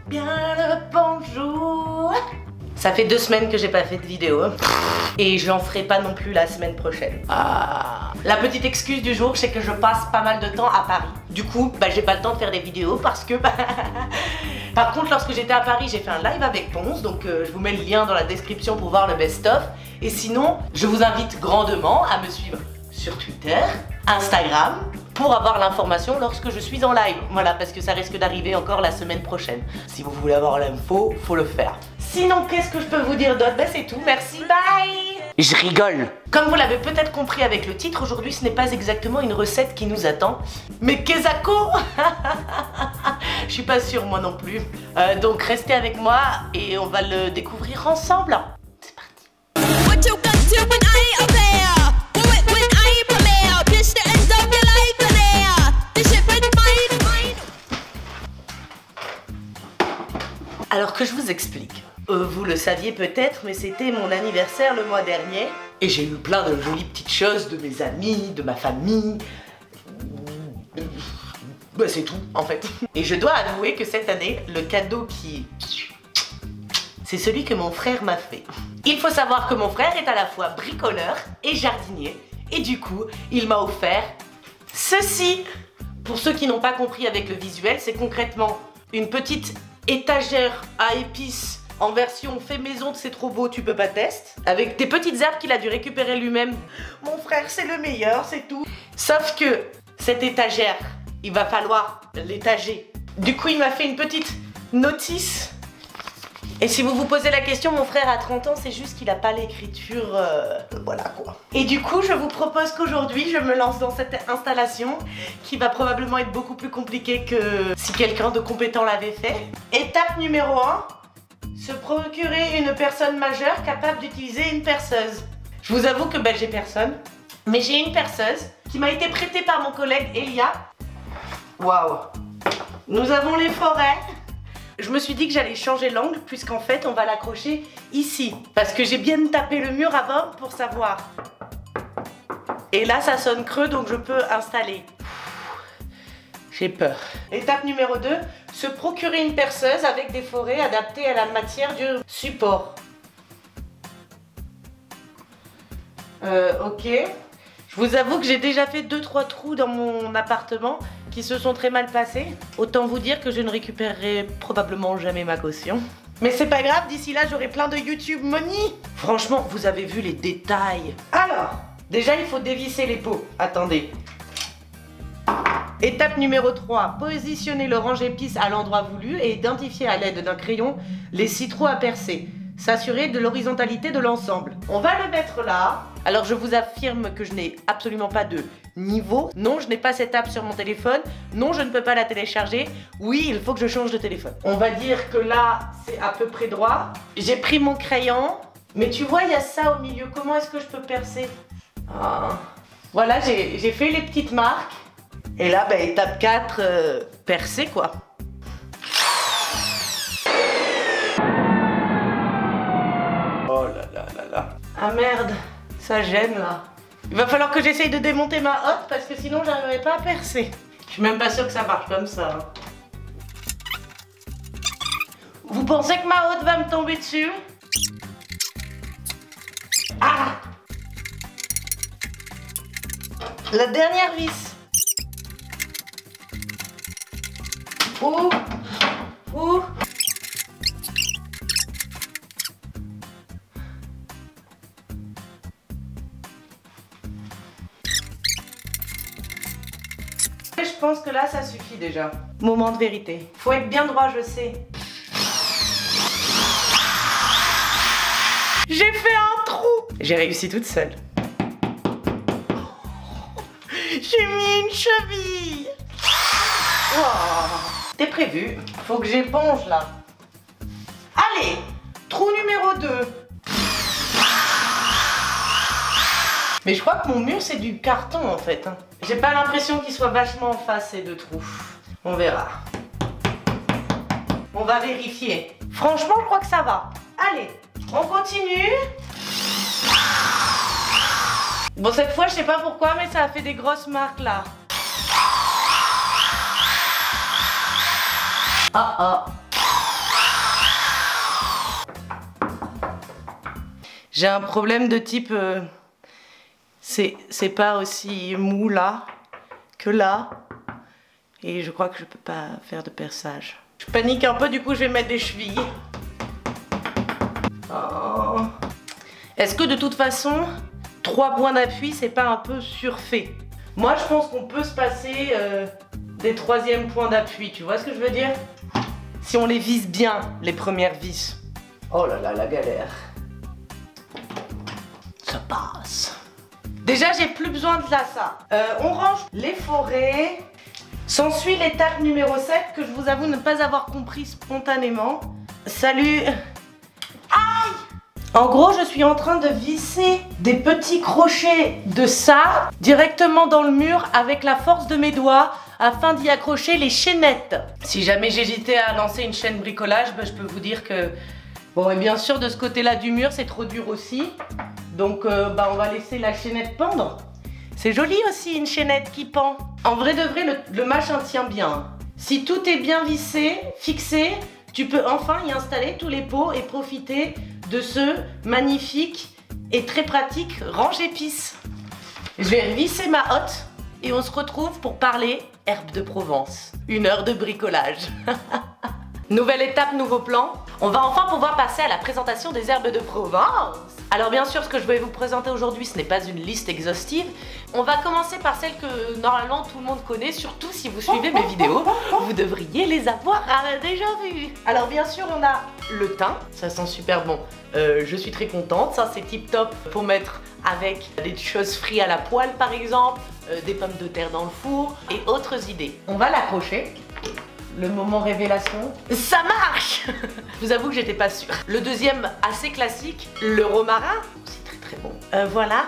bien le bonjour. Ça fait 2 semaines que j'ai pas fait de vidéo et j'en ferai pas non plus la semaine prochaine. La petite excuse du jour, c'est que je passe pas mal de temps à Paris. Du coup, j'ai pas le temps de faire des vidéos parce que par contre, lorsque j'étais à Paris, j'ai fait un live avec Ponce, donc je vous mets le lien dans la description pour voir le best-of. Et sinon, je vous invite grandement à me suivre sur Twitter, Instagram, pour avoir l'information lorsque je suis en live. Voilà, parce que ça risque d'arriver encore la semaine prochaine. Si vous voulez avoir l'info, faut le faire. Sinon, qu'est-ce que je peux vous dire d'autre? C'est tout, merci, bye. Je rigole. Comme vous l'avez peut-être compris avec le titre, aujourd'hui ce n'est pas exactement une recette qui nous attend, mais Kezako. Je suis pas sûre moi non plus. Donc restez avec moi et on va le découvrir ensemble. C'est parti. Alors que je vous explique. Vous le saviez peut-être, mais c'était mon anniversaire le mois dernier. Et j'ai eu plein de jolies petites choses de mes amis, de ma famille. C'est tout en fait. Et je dois avouer que cette année, le cadeau c'est celui que mon frère m'a fait. Il faut savoir que mon frère est à la fois bricoleur et jardinier. Et du coup, il m'a offert ceci. Pour ceux qui n'ont pas compris avec le visuel, c'est concrètement une petite étagère à épices en version fait maison de C'est trop beau, tu peux pas tester, avec des petites herbes qu'il a dû récupérer lui-même. Mon frère, c'est le meilleur, c'est tout. Sauf que cette étagère, il va falloir l'étager. Du coup, il m'a fait une petite notice. Et si vous vous posez la question, mon frère a 30 ans, c'est juste qu'il a pas l'écriture, voilà quoi. Et du coup, je vous propose qu'aujourd'hui, je me lance dans cette installation qui va probablement être beaucoup plus compliquée que si quelqu'un de compétent l'avait fait. Étape numéro 1, se procurer une personne majeure capable d'utiliser une perceuse. Je vous avoue que j'ai personne, mais j'ai une perceuse qui m'a été prêtée par mon collègue Elia. Waouh. Nous avons les forêts. Je me suis dit que j'allais changer l'angle puisqu'en fait on va l'accrocher ici. Parce que j'ai bien tapé le mur avant pour savoir. Et là ça sonne creux donc je peux installer. J'ai peur. Étape numéro 2, se procurer une perceuse avec des forêts adaptées à la matière du support. Ok. Je vous avoue que j'ai déjà fait 2-3 trous dans mon appartement qui se sont très mal passés. Autant vous dire que je ne récupérerai probablement jamais ma caution. Mais c'est pas grave, d'ici là j'aurai plein de YouTube money. Franchement, vous avez vu les détails. Alors, déjà il faut dévisser les pots. Attendez. Étape numéro 3, positionner le range-épices à l'endroit voulu et identifier à l'aide d'un crayon les 6 trous à percer. S'assurer de l'horizontalité de l'ensemble. On va le mettre là. Alors je vous affirme que je n'ai absolument pas de niveau. Non, je n'ai pas cette app sur mon téléphone. Non, je ne peux pas la télécharger. Oui, il faut que je change de téléphone. On va dire que là, c'est à peu près droit. J'ai pris mon crayon. Mais tu vois, il y a ça au milieu. Comment est-ce que je peux percer? Voilà, j'ai fait les petites marques. Et là, étape 4, percer quoi. Oh là là là là. Ah merde, ça gêne là. Il va falloir que j'essaye de démonter ma hotte parce que sinon j'arriverai pas à percer. Je suis même pas sûre que ça marche comme ça. Vous pensez que ma hotte va me tomber dessus? Ah! La dernière vis. Ouh! Ouh! Je pense que là ça suffit déjà. Moment de vérité. Faut être bien droit, je sais. J'ai fait un trou. J'ai réussi toute seule. J'ai mis une cheville. Oh. T'es prévu. Faut que j'éponge là. Allez, trou numéro 2. Mais je crois que mon mur c'est du carton en fait. J'ai pas l'impression qu'il soit vachement en face ces 2 trous. On verra. On va vérifier. Franchement, je crois que ça va. Allez, on continue. Bon, cette fois, je sais pas pourquoi, mais ça a fait des grosses marques là. Ah ah. J'ai un problème de type... c'est pas aussi mou là que là. Et je crois que je peux pas faire de perçage. Je panique un peu, du coup je vais mettre des chevilles. Oh. Est-ce que de toute façon, 3 points d'appui, c'est pas un peu surfait? Moi je pense qu'on peut se passer des 3e points d'appui, tu vois ce que je veux dire? Si on les vise bien, les premières vis. Oh là là, la galère. Ça passe. Déjà, j'ai plus besoin de ça. On range les forêts. S'ensuit l'étape numéro 7 que je vous avoue ne pas avoir compris spontanément. Salut. Aïe! En gros, je suis en train de visser des petits crochets de ça directement dans le mur avec la force de mes doigts afin d'y accrocher les chaînettes. Si jamais j'hésitais à lancer une chaîne bricolage, je peux vous dire que... Bon, et bien sûr, de ce côté-là du mur, c'est trop dur aussi. Donc, on va laisser la chaînette pendre. C'est joli aussi, une chaînette qui pend. En vrai de vrai, le machin tient bien. Si tout est bien vissé, fixé, tu peux enfin y installer tous les pots et profiter de ce magnifique et très pratique range-épices. Je vais visser ma hotte et on se retrouve pour parler herbes de Provence. 1 heure de bricolage. Nouvelle étape, nouveau plan. On va enfin pouvoir passer à la présentation des herbes de Provence. Alors bien sûr, ce que je vais vous présenter aujourd'hui, ce n'est pas une liste exhaustive. On va commencer par celles que normalement tout le monde connaît, surtout si vous suivez mes vidéos. Vous devriez les avoir déjà vues. Alors bien sûr, on a le thym, ça sent super bon. Je suis très contente, ça c'est tip top pour mettre avec des choses frites à la poêle par exemple, des pommes de terre dans le four et autres idées. On va l'accrocher. Le moment révélation. Ça marche. Je vous avoue que j'étais pas sûre. Le deuxième, assez classique, le romarin. C'est très très bon. Voilà.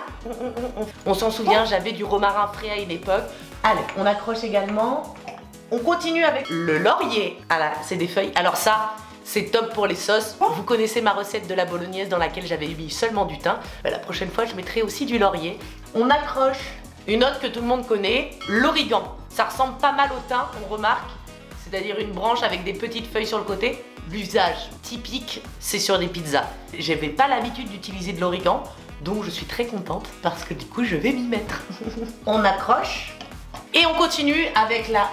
On s'en souvient, j'avais du romarin frais à une époque. Allez, on accroche également. On continue avec le laurier. Ah là, c'est des feuilles. Alors ça, c'est top pour les sauces. Vous connaissez ma recette de la bolognaise dans laquelle j'avais mis seulement du thym. La prochaine fois, je mettrai aussi du laurier. On accroche une autre que tout le monde connaît, l'origan. Ça ressemble pas mal au thym, on remarque. C'est-à-dire une branche avec des petites feuilles sur le côté. L'usage typique, c'est sur des pizzas. J'avais pas l'habitude d'utiliser de l'origan, donc je suis très contente parce que du coup je vais m'y mettre. On accroche et on continue avec la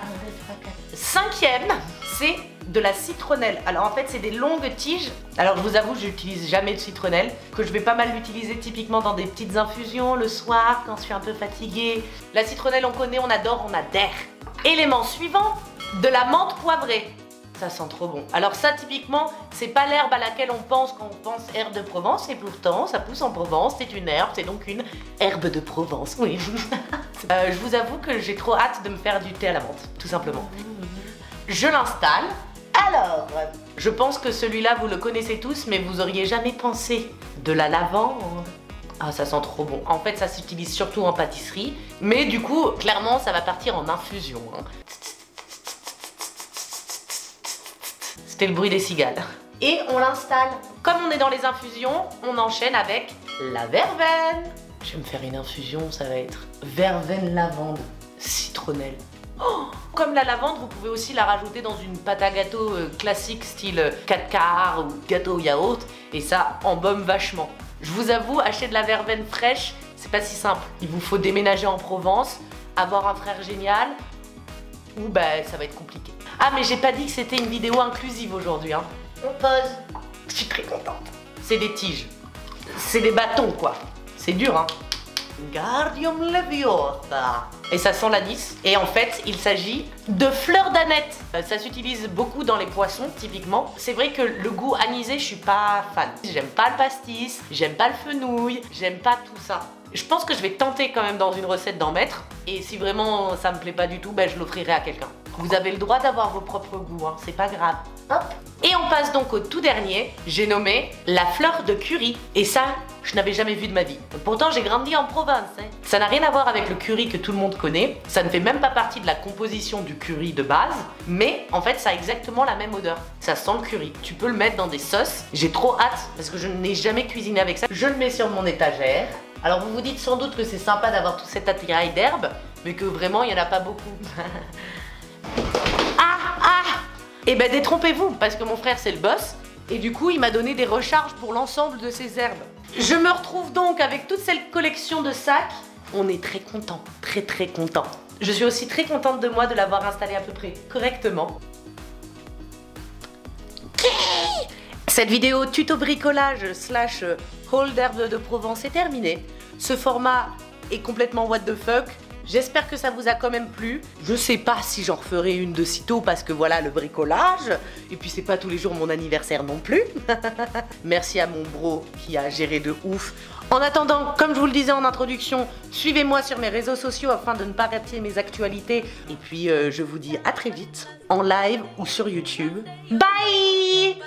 5e, c'est de la citronnelle. Alors en fait c'est des longues tiges. Alors je vous avoue, j'utilise jamais de citronnelle, que je vais pas mal l'utiliser typiquement dans des petites infusions le soir quand je suis un peu fatiguée. La citronnelle on connaît, on adore, on adhère. Élément suivant, de la menthe poivrée. Ça sent trop bon. Alors ça typiquement, c'est pas l'herbe à laquelle on pense quand on pense herbe de Provence, et pourtant ça pousse en Provence, c'est une herbe, c'est donc une herbe de Provence, oui. Je vous avoue que j'ai trop hâte de me faire du thé à la menthe, tout simplement. Je l'installe. Alors, je pense que celui-là vous le connaissez tous, mais vous auriez jamais pensé. De la lavande. Ah, ça sent trop bon. En fait, ça s'utilise surtout en pâtisserie, mais du coup, clairement, ça va partir en infusion. Hein. C'était le bruit des cigales. Et on l'installe. Comme on est dans les infusions, on enchaîne avec la verveine. Je vais me faire une infusion, ça va être verveine lavande, citronnelle. Oh, comme la lavande, vous pouvez aussi la rajouter dans une pâte à gâteau classique style 4 quarts ou gâteau au yaourt et ça embaume vachement. Je vous avoue, acheter de la verveine fraîche, c'est pas si simple. Il vous faut déménager en Provence, avoir un frère génial ou ça va être compliqué. Ah mais j'ai pas dit que c'était une vidéo inclusive aujourd'hui hein. On pose. Je suis très contente. C'est des tiges. C'est des bâtons quoi. C'est dur hein. Gardium leviosa. Et ça sent l'anis. Et en fait, il s'agit de fleurs d'aneth. Ça s'utilise beaucoup dans les poissons, typiquement. C'est vrai que le goût anisé, je suis pas fan. J'aime pas le pastis, j'aime pas le fenouil, j'aime pas tout ça. Je pense que je vais tenter quand même dans une recette d'en mettre. Et si vraiment ça me plaît pas du tout, je l'offrirai à quelqu'un. Vous avez le droit d'avoir vos propres goûts, hein, c'est pas grave. Hop. Et on passe donc au tout dernier, j'ai nommé la fleur de curry. Et ça, je n'avais jamais vu de ma vie. Pourtant, j'ai grandi en Provence. Hein. Ça n'a rien à voir avec le curry que tout le monde connaît. Ça ne fait même pas partie de la composition du curry de base. Mais en fait, ça a exactement la même odeur. Ça sent le curry. Tu peux le mettre dans des sauces. J'ai trop hâte parce que je n'ai jamais cuisiné avec ça. Je le mets sur mon étagère. Alors vous vous dites sans doute que c'est sympa d'avoir tout cet attirail d'herbes, mais que vraiment, il n'y en a pas beaucoup. Et détrompez-vous, parce que mon frère c'est le boss, et du coup il m'a donné des recharges pour l'ensemble de ces herbes. Je me retrouve donc avec toute cette collection de sacs. On est très content, très content. Je suis aussi très contente de moi de l'avoir installé à peu près correctement. Cette vidéo tuto bricolage slash haul d'herbes de Provence est terminée. Ce format est complètement what the fuck. J'espère que ça vous a quand même plu. Je sais pas si j'en referai une de sitôt parce que voilà le bricolage. Et puis c'est pas tous les jours mon anniversaire non plus. Merci à mon bro qui a géré de ouf. En attendant, comme je vous le disais en introduction, suivez-moi sur mes réseaux sociaux afin de ne pas rater mes actualités. Et puis je vous dis à très vite en live ou sur YouTube. Bye!